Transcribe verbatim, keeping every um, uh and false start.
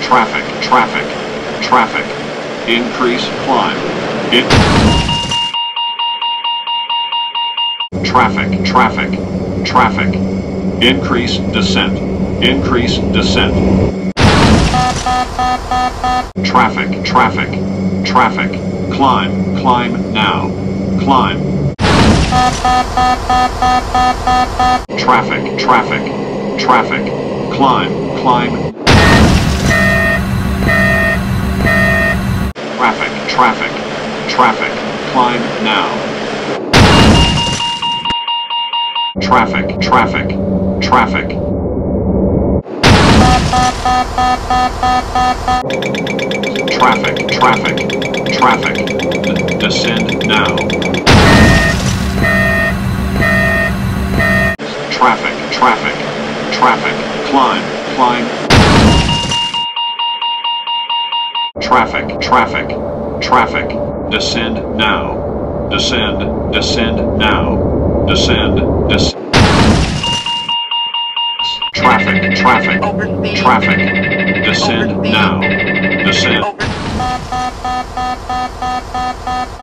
traffic, traffic, traffic. Increase climb. In traffic, traffic, traffic. Increase descent. Increase descent. Traffic, traffic, traffic. Climb, climb now. Climb. Traffic, traffic, traffic. Climb, climb. Traffic, traffic, traffic. Climb now. Traffic, traffic, traffic. Traffic, traffic, traffic. D- descend now. Traffic, traffic, traffic. Climb, climb. Traffic, traffic, traffic. Descend now. Descend, descend now. Descend, descend. Traffic, traffic, traffic. Descend now. Descend.